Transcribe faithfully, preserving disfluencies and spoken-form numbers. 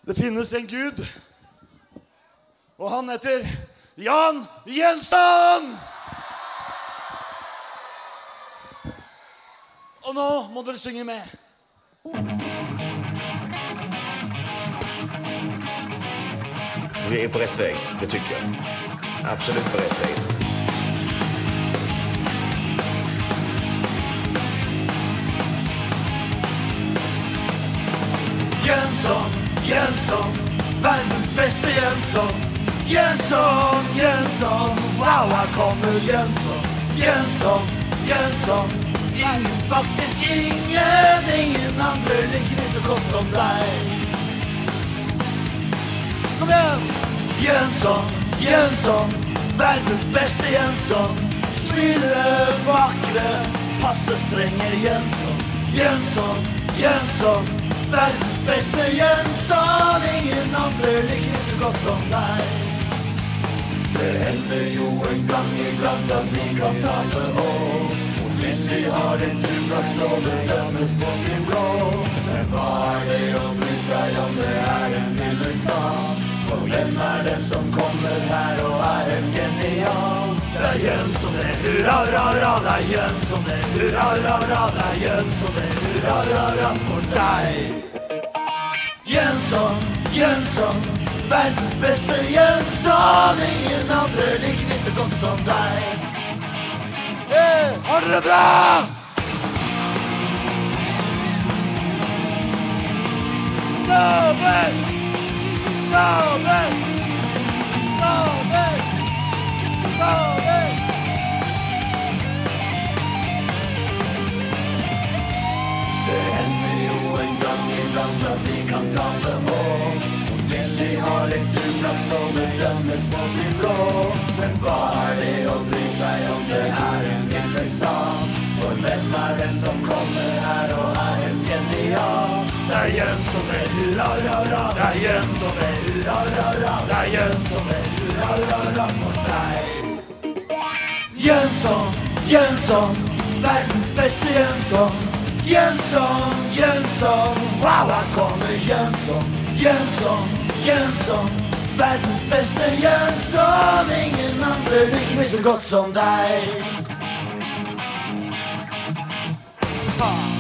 Det finnes en Gud, og han heter Jan Jensson! Og nå må dere synge med. Vi är på rätt väg, det tycker jag. Absolut på rätt väg. Jensson, Jensson, världens bästa Jensson. Jensson, Jensson, wow, här kommer Jensson. Jensson, Jensson, ingen, faktiskt ingen, ingen andre liker så godt som deg. Kom igjen! Jensson, Jensson, världens bästa Jensson. Snille, vakre, passe strenge Jensson. Jensson, Jensson, världens bästa Jensson. Ingen andre liker så godt som deg. Det hender jo en gang iblant at vi kan ta det opp. Og hvis vi har en uflaks så det dømmes på min blå. Men hva er det å bry seg om det er en fyllesak? Og hvem er det som kommer her og er en genial? Det er Jensson, det er hurra, hurra, hurra. Det er Jensson, det er hurra, hurra, hurra. Det er Jensson, det er hurra, hurra, hurra for deg. Jensson, Jensson, verdens beste Jensson. Ingen andre liker vi så godt som deg. Hey, har dere bra? Stop it! Stop it! Stop it! Stop it! Det hender jo en gang iblant at vi kan ta det opp. Hvis vi har litt uflaks så det dømmes på bli blå. Men hva er det å bry seg om det er en fyllesak? For hvem er det som kommer her og er en genial? Det er Jensson, det er hurra, hurra, hurra. Det er Jensson, det er hurra, hurra, hurra. Det er Jensson, det er hurra, hurra, hurra for deg. Jensson, Jensson, verdens beste Jensson. Jensson, Jensson, wow, her kommer Jensson. Jensson, Jensson, verdens beste Jensson. Ingen andre liker meg så godt som deg. Ah.